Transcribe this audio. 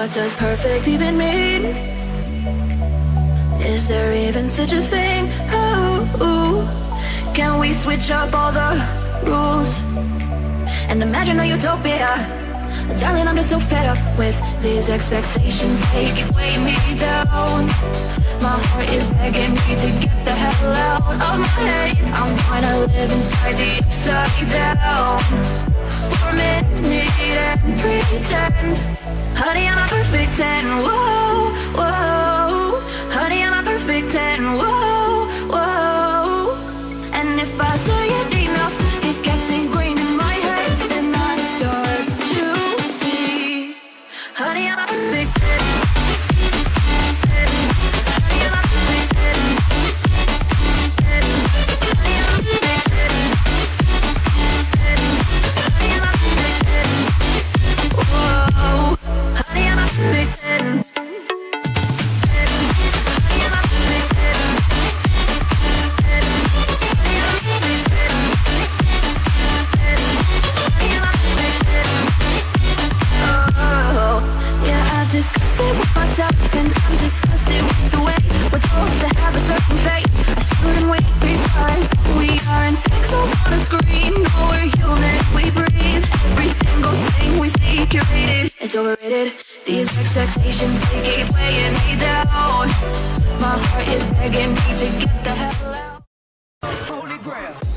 What does perfect even mean? Is there even such a thing? Ooh, can we switch up all the rules and imagine a utopia? Darling, I'm just so fed up with these expectations. They keep weighing me down. My heart is begging me to get the hell out of my head. I'm gonna live inside the upside down for a minute and pretend. Honey, I'm a perfect 10. Whoa, whoa. Honey, I'm a perfect 10. Whoa, whoa. And if I say it enough, it gets ingrained in my head, and I start to see. Honey, I'm a perfect 10. Honey, I'm a perfect 10. Honey, I'm a perfect 10. Honey, I'm a perfect 10. Whoa. Honey, I'm a perfect 10. Disgusted with myself, and I'm disgusted with the way we're told to have a certain face. I stood and wait because we aren't pixels on a screen. No, we're human, we breathe. Every single thing we see curated. It's overrated. These expectations, they keep weighing me down. My heart is begging me to get the hell out. Holy Grail.